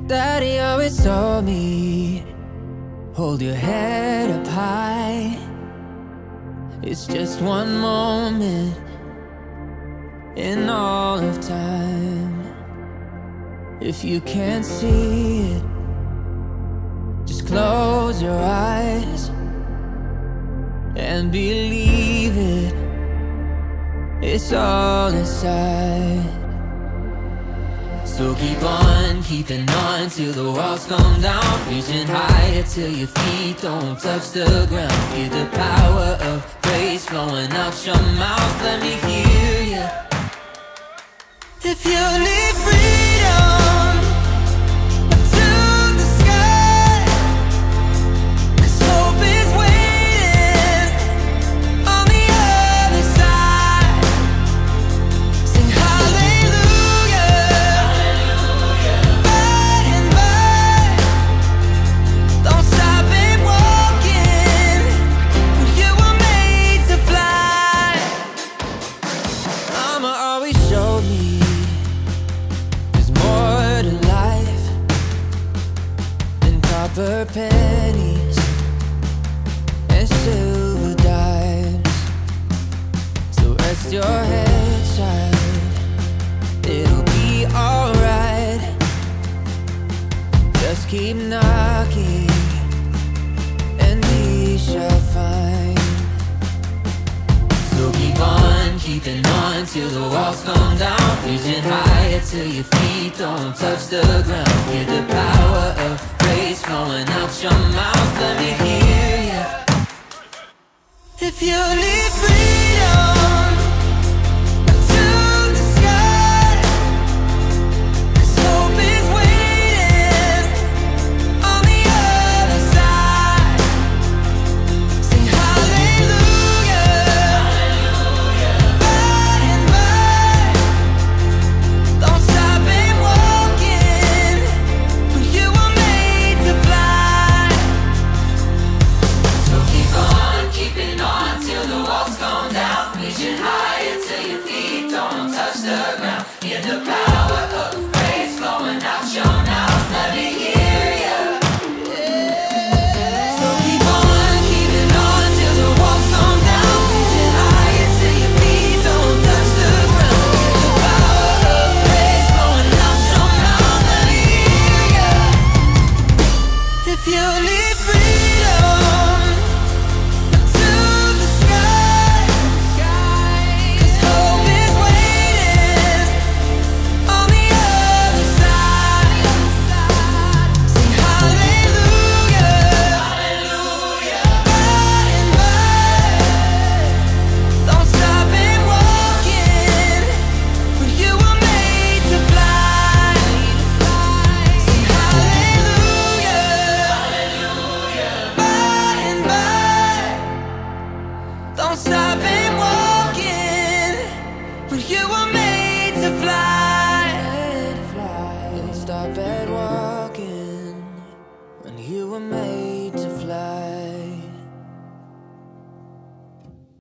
Daddy always told me, hold your head up high. It's just one moment in all of time. If you can't see it, just close your eyes and believe it. It's all inside. So keep on keeping on till the walls come down, reaching higher till your feet don't touch the ground. Hear the power of praise flowing out your mouth. Let me hear you. If you need freedom, to the sky, 'cause hope is waiting on the other side. Sing hallelujah, by and by. Don't stop it walking, you were made to fly. Mama always showed me more to life than copper pennies and silver dimes. So rest your head, child, it'll be alright. Just keep knocking and we shall find. So keep on keeping on till the walls come down, reaching higher till your feet don't touch the ground. Hear the power of praise flowing out your mouth. Let me hear you. If you need freedom, to the sky, 'cause hope is waiting on the other side. Sing hallelujah, by and by. Don't stop it walking, you were made to fly. So keep on keeping on till the walls come down, reaching higher till your feet don't touch the ground.